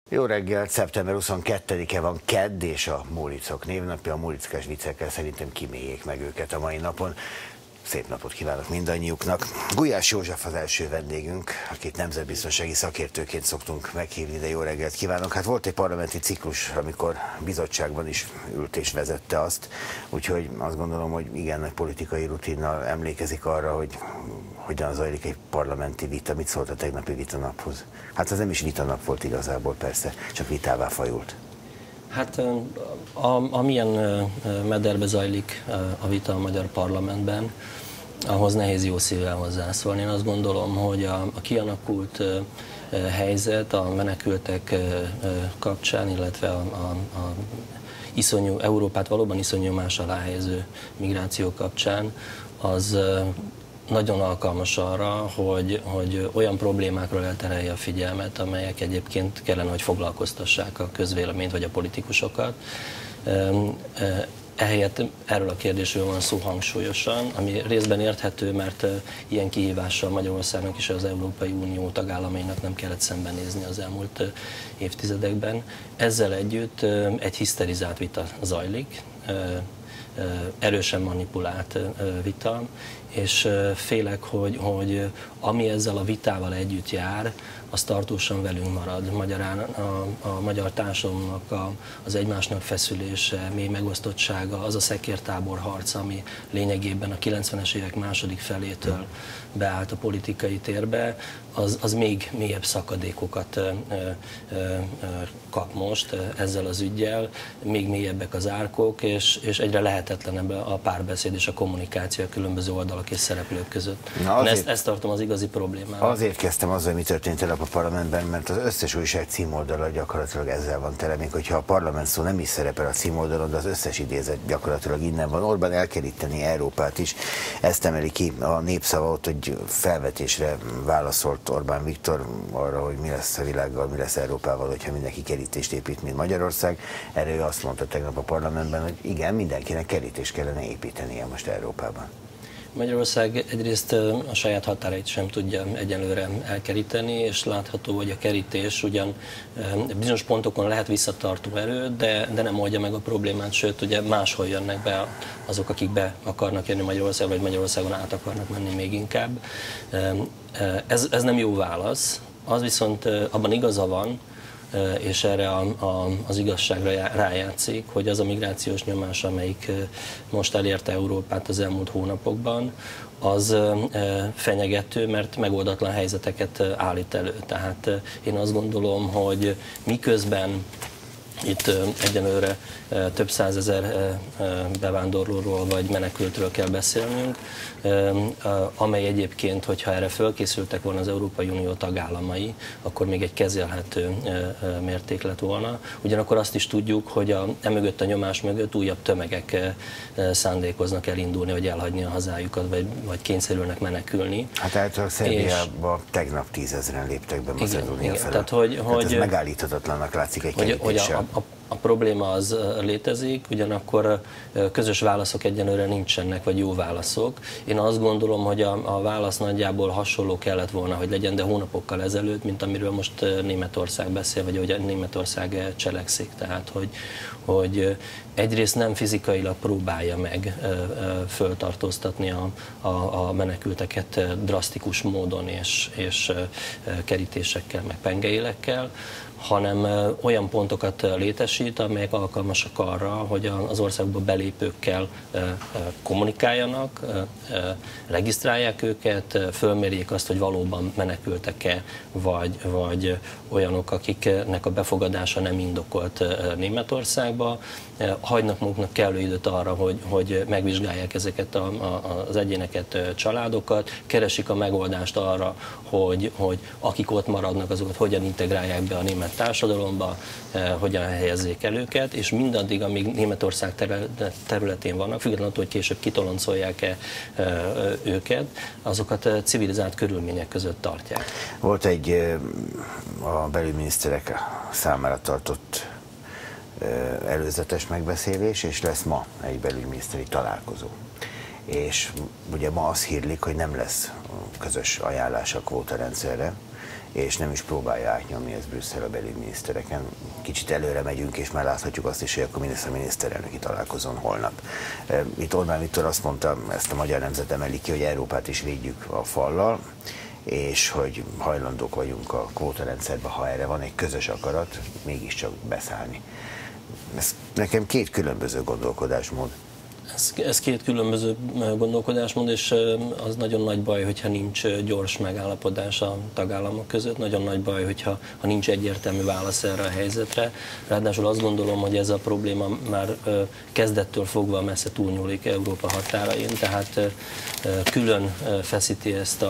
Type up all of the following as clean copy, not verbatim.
Jó reggelt, szeptember 22-e van, kedd, és a Móriczok névnapja. A móriczkás viccekkel szerintem kiméljék meg őket a mai napon. Szép napot kívánok mindannyiuknak. Gulyás József az első vendégünk, akit nemzetbiztonsági szakértőként szoktunk meghívni, de jó reggelt kívánok. Hát volt egy parlamenti ciklus, amikor bizottságban is ült és vezette azt, úgyhogy azt gondolom, hogy igen nagy politikai rutinnal emlékezik arra, hogy hogyan zajlik egy parlamenti vita. Mit szólt a tegnapi vitanaphoz? Hát az nem is vitanap volt igazából, persze, csak vitává fajult. Hát amilyen mederbe zajlik a vita a magyar parlamentben, ahhoz nehéz jó szívvel hozzászólni. Én azt gondolom, hogy a kialakult helyzet a menekültek kapcsán, illetve a iszonyú, Európát valóban iszonyú nyomás alá helyező migráció kapcsán, az nagyon alkalmas arra, hogy olyan problémákról elterelje a figyelmet, amelyek egyébként kellene, hogy foglalkoztassák a közvéleményt vagy a politikusokat. Ehelyett erről a kérdésről van szó hangsúlyosan, ami részben érthető, mert ilyen kihívással Magyarországnak és az Európai Unió tagállamainak nem kellett szembenézni az elmúlt évtizedekben. Ezzel együtt egy hiszterizált vita zajlik, erősen manipulált vita, és félek, hogy ami ezzel a vitával együtt jár, az tartósan velünk marad. Magyarán a magyar társadalomnak az egymásnak feszülése, mély megosztottsága, az a szekértábor harc, ami lényegében a 90-es évek második felétől beállt a politikai térbe, az még mélyebb szakadékokat kap most ezzel az üggyel, még mélyebbek az árkok, és egyre lehetetlenebb a párbeszéd és a kommunikáció a különböző oldalak és szereplők között. Ezt tartom az igazi problémával. Azért kezdtem azzal, mi történt el a parlamentben, mert az összes újság címoldala gyakorlatilag ezzel van tele, még hogyha a parlament szó nem is szerepel a címoldalon, de az összes idézet gyakorlatilag innen van. Orbán elkeríteni Európát is, ezt emeli ki a Népszava, ott, hogy felvetésre válaszolt Orbán Viktor arra, hogy mi lesz a világgal, mi lesz Európával, hogyha mindenki kerítést épít, mint Magyarország. Erre ő azt mondta tegnap a parlamentben, hogy igen, mindenkinek kerítést kellene építenie most Európában. Magyarország egyrészt a saját határait sem tudja egyenlőre elkeríteni, és látható, hogy a kerítés ugyan bizonyos pontokon lehet visszatartó erő, de nem oldja meg a problémát, sőt, ugye máshol jönnek be azok, akik be akarnak jönni Magyarországon, vagy Magyarországon át akarnak menni még inkább. Ez nem jó válasz, az viszont abban igaza van, és erre az igazságra rájátszik, hogy az a migrációs nyomás, amelyik most elérte Európát az elmúlt hónapokban, az fenyegető, mert megoldatlan helyzeteket állít elő. Tehát én azt gondolom, hogy miközben itt egyenlőre több százezer bevándorlóról vagy menekültről kell beszélnünk, amely egyébként, hogyha erre fölkészültek volna az Európai Unió tagállamai, akkor még egy kezelhető mérték lett volna. Ugyanakkor azt is tudjuk, hogy emögött a nyomás mögött újabb tömegek szándékoznak elindulni, vagy elhagyni a hazájukat, vagy kényszerülnek menekülni. Hát általában Szerbiába tegnap 10 000-en léptek be Macedónia felé. Tehát ez megállíthatatlannak látszik egy kerítéssel. A probléma az létezik, ugyanakkor közös válaszok egyenlőre nincsenek, vagy jó válaszok. Én azt gondolom, hogy a válasz nagyjából hasonló kellett volna, hogy legyen, de hónapokkal ezelőtt, mint amiről most Németország beszél, vagy hogy Németország cselekszik. Tehát, hogy egyrészt nem fizikailag próbálja meg föltartóztatni a menekülteket drasztikus módon és kerítésekkel, meg pengeélekkel, hanem olyan pontokat létesít, amelyek alkalmasak arra, hogy az országba belépőkkel kommunikáljanak, regisztrálják őket, fölmérjék azt, hogy valóban menekültek-e, vagy olyanok, akiknek a befogadása nem indokolt Németországba, hagynak maguknak kellő időt arra, hogy megvizsgálják ezeket az egyéneket, családokat, keresik a megoldást arra, hogy akik ott maradnak, azokat hogyan integrálják be a német társadalomba, hogyan helyezzék el őket, és mindaddig, amíg Németország területén vannak, függetlenül attól, hogy később kitoloncolják-e őket, azokat civilizált körülmények között tartják. Volt egy a belügyminiszterek számára tartott előzetes megbeszélés, és lesz ma egy belügyminiszteri találkozó. És ugye ma azt hírlik, hogy nem lesz közös ajánlás a kvótarendszerre, és nem is próbálja átnyomni ezt Brüsszel a belügyminisztereken. Kicsit előre megyünk, és már láthatjuk azt is, hogy akkor miniszterelnöki találkozón holnap. Itt Orbán Viktor azt mondta, ezt a Magyar Nemzet emeli ki, hogy Európát is védjük a fallal, és hogy hajlandók vagyunk a kvótarendszerbe, ha erre van egy közös akarat, mégiscsak beszállni. Ez nekem két különböző gondolkodásmód. Ez két különböző gondolkodásmód, és az nagyon nagy baj, hogyha nincs gyors megállapodás a tagállamok között, nagyon nagy baj, hogyha nincs egyértelmű válasz erre a helyzetre. Ráadásul azt gondolom, hogy ez a probléma már kezdettől fogva messze túlnyúlik Európa határain, tehát külön feszíti ezt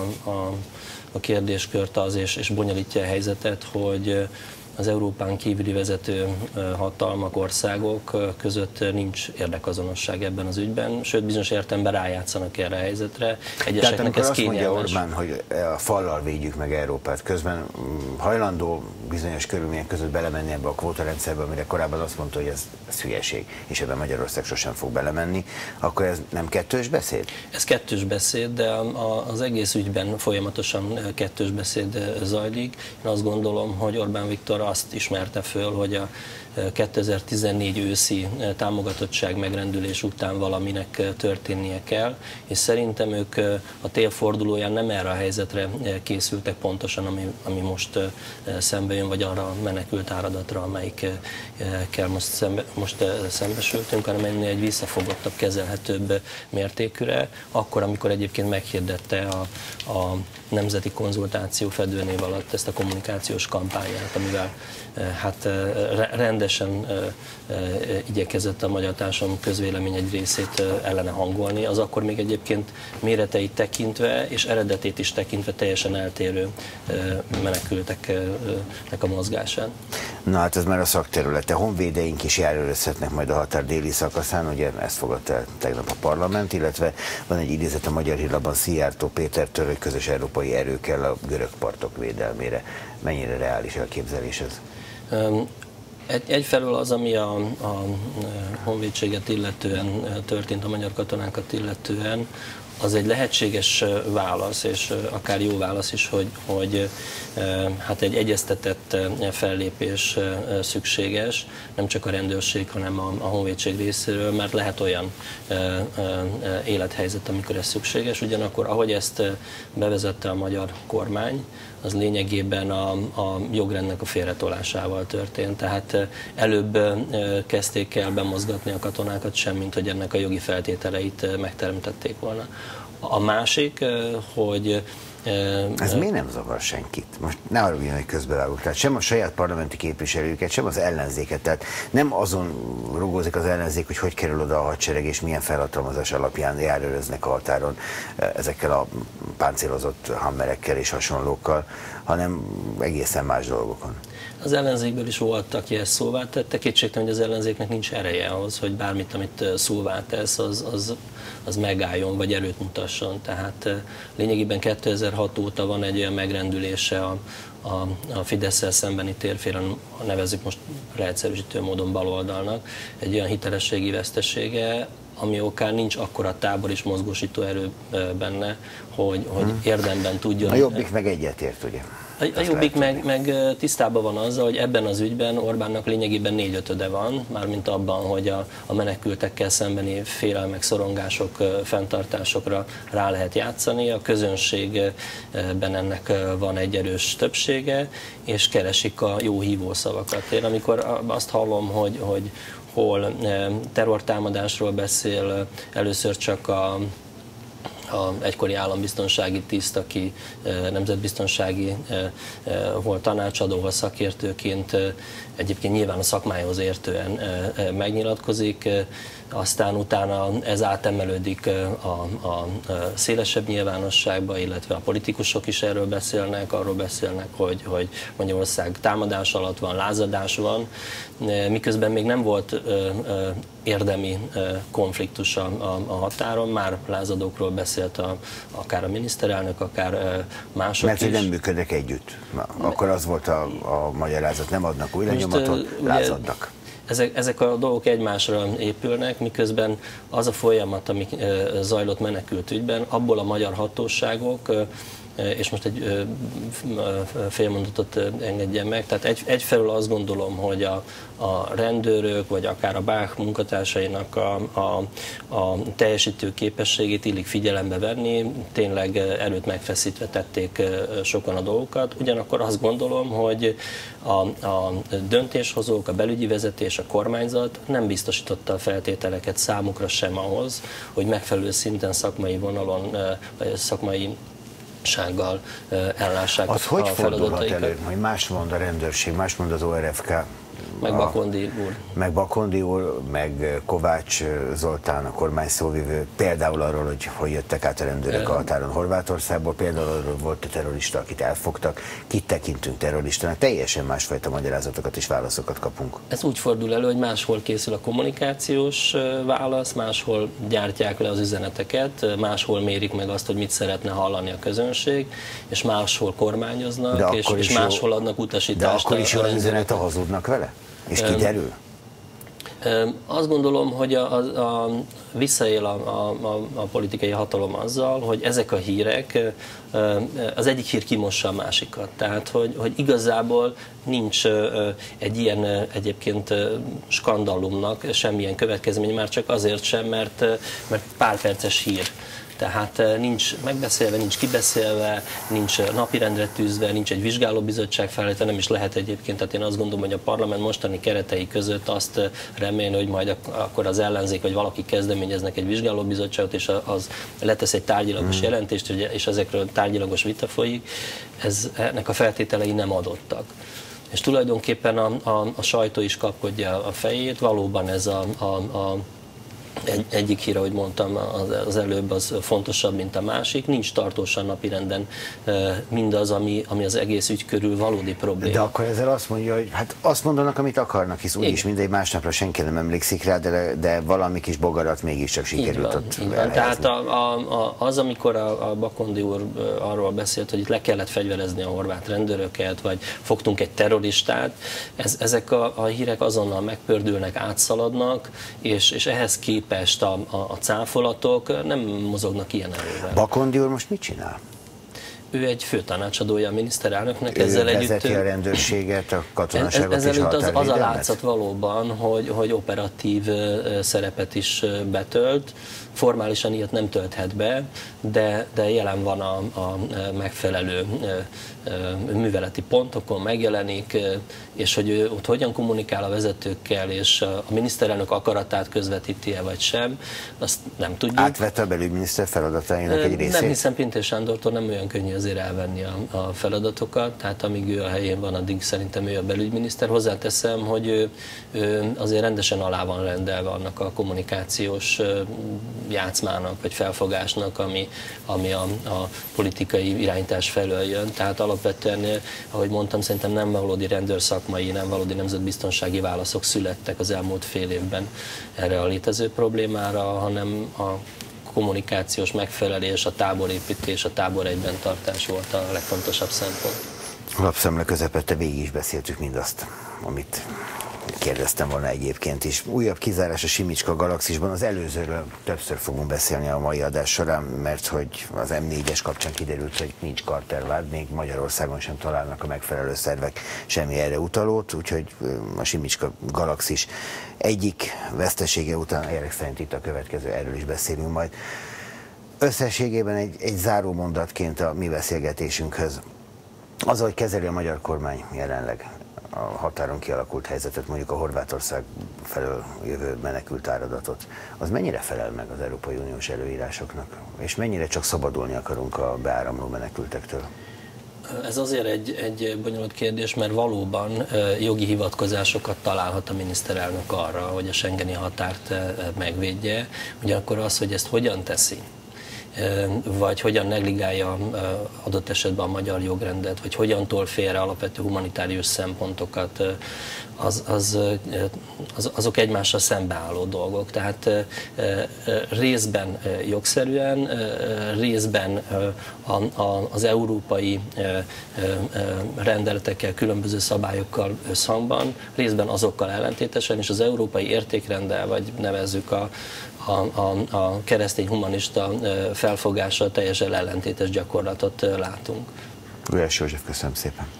a kérdéskört az, és bonyolítja a helyzetet, hogy az Európán kívüli vezető hatalmak, országok között nincs érdekazonosság ebben az ügyben, sőt bizonyos értelemben rájátszanak erre a helyzetre. Egyeseknek ez kényelmes. Tehát amikor azt mondja Orbán, hogy a fallal védjük meg Európát, közben hajlandó bizonyos körülmények között belemenni ebbe a kvótarendszerbe, amire korábban azt mondta, hogy ez hülyeség, és ebben Magyarország sosem fog belemenni, akkor ez nem kettős beszéd? Ez kettős beszéd, de az egész ügyben folyamatosan kettős beszéd zajlik. Én azt gondolom, hogy Orbán Viktor azt ismerte föl, hogy a 2014 őszi támogatottság megrendülés után valaminek történnie kell, és szerintem ők a tél fordulóján nem erre a helyzetre készültek pontosan, ami most szembe jön, vagy arra a menekült áradatra, amelyikkel most szembesültünk, hanem ennél egy visszafogottabb, kezelhetőbb mértékűre, akkor, amikor egyébként meghirdette a nemzeti konzultáció fedőnév alatt ezt a kommunikációs kampányát, amivel hát rendesen igyekezett a magyar társadalom közvélemény egy részét ellene hangolni, az akkor még egyébként méreteit tekintve és eredetét is tekintve teljesen eltérő menekülteknek a mozgásán. Na hát ez már a szakterülete. Honvédeink is járőrözhetnek majd a határ déli szakaszán, ugye ezt fogadta el tegnap a parlament, illetve van egy idézet a Magyar Hírlapban Szijjártó Pétertől, hogy közös európai erő kell a görög partok védelmére. Mennyire reális elképzelés ez? Egyfelől az, ami a honvédséget illetően történt, a magyar katonákat illetően, az egy lehetséges válasz, és akár jó válasz is, hogy hát egy egyeztetett fellépés szükséges, nem csak a rendőrség, hanem a honvédség részéről, mert lehet olyan élethelyzet, amikor ez szükséges. Ugyanakkor, ahogy ezt bevezette a magyar kormány, az lényegében a jogrendnek a félretolásával történt. Tehát előbb kezdték el bemozgatni a katonákat sem, mint hogy ennek a jogi feltételeit megteremtették volna. A másik, hogy ez miért nem zavar senkit? Most ne arra hogy közbevágok, tehát sem a saját parlamenti képviselőket, sem az ellenzéket, tehát nem azon rugózik az ellenzék, hogy kerül oda a hadsereg, és milyen felhatalmazás alapján járőröznek a határon ezekkel a páncélozott hammerekkel és hasonlókkal, hanem egészen más dolgokon. Az ellenzékből is volt, aki ezt szóvá tette. Kétségtelen, hogy az ellenzéknek nincs ereje ahhoz, hogy bármit, amit szóvá tesz, az megálljon, vagy erőt mutasson. Tehát lényegében 2006 óta van egy olyan megrendülése a Fidesszel szembeni térfélen, nevezzük most leegyszerűsítő módon baloldalnak, egy olyan hitelességi vesztesége, ami okán nincs akkora tábor és mozgósító erő benne, hogy érdemben tudjon. A Jobbik meg egyetért, ugye? A Jobbik meg tisztában van azzal, hogy ebben az ügyben Orbánnak lényegében 4/5 van, mármint abban, hogy a menekültekkel szembeni félelmek, szorongások, fenntartásokra rá lehet játszani. A közönségben ennek van egy erős többsége, és keresik a jó hívószavakat. Én amikor azt hallom, hogy hol terrortámadásról beszél, először csak a egykori állambiztonsági tiszt, aki nemzetbiztonsági hol tanácsadó, hol szakértőként egyébként nyilván a szakmához értően megnyilatkozik, aztán utána ez átemelődik a szélesebb nyilvánosságba, illetve a politikusok is erről beszélnek, arról beszélnek, hogy Magyarország támadás alatt van, lázadás van, miközben még nem volt érdemi konfliktus a határon, már lázadókról beszélt akár a miniszterelnök, akár mások is. Mert hogy nem működnek együtt. Akkor az volt a magyarázat, nem adnak új lenyomatot, lázadnak. Ezek a dolgok egymásra épülnek, miközben az a folyamat, ami zajlott menekült ügyben, abból a magyar hatóságok és most egy félmondatot engedjen meg. Tehát egyfelől azt gondolom, hogy a rendőrök, vagy akár a BÁK munkatársainak a teljesítő képességét illik figyelembe venni, tényleg erőt megfeszítve tették sokan a dolgokat. Ugyanakkor azt gondolom, hogy a döntéshozók, a belügyi vezetés, a kormányzat nem biztosította a feltételeket számukra sem ahhoz, hogy megfelelő szinten szakmai vonalon, szakmai sággal ellássák az a hogy fordulhat feladataikat. elő, hogy más mond a rendőrség, más mond az ORFK, Meg Bakondi úr. Meg Bakondi úr, meg Kovács Zoltán, a kormány szóvivő, például arról, hogy jöttek át a rendőrök a határon Horvátországból, például arról volt a terrorista, akit elfogtak, kit tekintünk terroristának, teljesen másfajta magyarázatokat és válaszokat kapunk. Ez úgy fordul elő, hogy máshol készül a kommunikációs válasz, máshol gyártják le az üzeneteket, máshol mérik meg azt, hogy mit szeretne hallani a közönség, és máshol kormányoznak, és máshol adnak utasítást. De akkor is jó az üzenet, ha hazudnak vele? És kiderül? Azt gondolom, hogy visszaél a politikai hatalom azzal, hogy ezek a hírek, az egyik hír kimossa a másikat. Tehát, hogy igazából nincs egy ilyen egyébként skandalumnak semmilyen következmény, már csak azért sem, mert pár perces hír. Tehát nincs megbeszélve, nincs kibeszélve, nincs napirendre tűzve, nincs egy vizsgálóbizottság felállítva, nem is lehet egyébként. Tehát én azt gondolom, hogy a parlament mostani keretei között azt remélni, hogy majd akkor az ellenzék vagy valaki kezdeményeznek egy vizsgálóbizottságot, és az letesz egy tárgyilagos jelentést, és ezekről tárgyilagos vita folyik, ennek a feltételei nem adottak. És tulajdonképpen a sajtó is kapkodja a fejét, valóban ez egyik hír, ahogy mondtam az előbb, az fontosabb, mint a másik. Nincs tartósan napirenden mindaz, ami az egész ügy körül valódi probléma. De akkor ezzel azt mondja, hogy hát azt mondanak, amit akarnak, hisz úgyis mindegy, másnapra senki nem emlékszik rá, de valami kis bogarat mégiscsak sikerült ott elhelyezni. Tehát az, amikor a Bakondi úr arról beszélt, hogy itt le kellett fegyverezni a horvát rendőröket, vagy fogtunk egy terroristát, ezek a hírek azonnal megpördülnek, átszaladnak, és ehhez képest a cáfolatok nem mozognak ilyen erővel. Bakondi úr most mit csinál? Ő egy főtanácsadója a miniszterelnöknek. Ő ezzel vezeti a rendőrséget, a katonaságot és a határvédelmet? Az a látszat valóban, hogy operatív szerepet is betölt. Formálisan ilyet nem tölthet be, de jelen van a megfelelő műveleti pontokon, megjelenik, és hogy ő ott hogyan kommunikál a vezetőkkel, és a miniszterelnök akaratát közvetíti-e vagy sem, azt nem tudjuk. Átvette a belügyminiszter feladatainak egy részét? Nem hiszem, Pintér Sándortól nem olyan könnyű azért elvenni a feladatokat, tehát amíg ő a helyén van, addig szerintem ő a belügyminiszter. Hozzáteszem, hogy ő azért rendesen alá van rendelve annak a kommunikációs játszmának, vagy felfogásnak, ami a politikai irányítás felől jön. Tehát alapvetően, ahogy mondtam, szerintem nem valódi rendőrszakmai, nem valódi nemzetbiztonsági válaszok születtek az elmúlt fél évben erre a létező problémára, hanem a kommunikációs megfelelés, a táborépítés, a tábor egyben tartás volt a legfontosabb szempont. Lapszemle közepette végig is beszéltük mindazt, amit kérdeztem volna egyébként is. Újabb kizárás a Simicska Galaxisban, az előzőről többször fogunk beszélni a mai adás során, mert hogy az M4-es kapcsán kiderült, hogy nincs kartervád, még Magyarországon sem találnak a megfelelő szervek semmi erre utalót, úgyhogy a Simicska Galaxis egyik vesztesége után ezek szerint itt a következő, erről is beszélünk majd. Összességében egy záró mondatként a mi beszélgetésünkhöz. Az, hogy kezeli a magyar kormány jelenleg a határon kialakult helyzetet, mondjuk a Horvátország felől jövő menekült áradatot, az mennyire felel meg az Európai Uniós előírásoknak? És mennyire csak szabadulni akarunk a beáramló menekültektől? Ez azért egy bonyolult kérdés, mert valóban jogi hivatkozásokat találhat a miniszterelnök arra, hogy a schengeni határt megvédje. Ugyanakkor az, hogy ezt hogyan teszi, vagy hogyan negligálja adott esetben a magyar jogrendet, vagy hogyan tol félre alapvető humanitárius szempontokat, azok egymással szembeálló dolgok. Tehát részben jogszerűen, részben az európai rendeletekkel, különböző szabályokkal összhangban, részben azokkal ellentétesen, és az európai értékrenddel, vagy nevezzük a keresztény humanista felfogással teljesen ellentétes gyakorlatot látunk. Gulyás József, köszönöm szépen.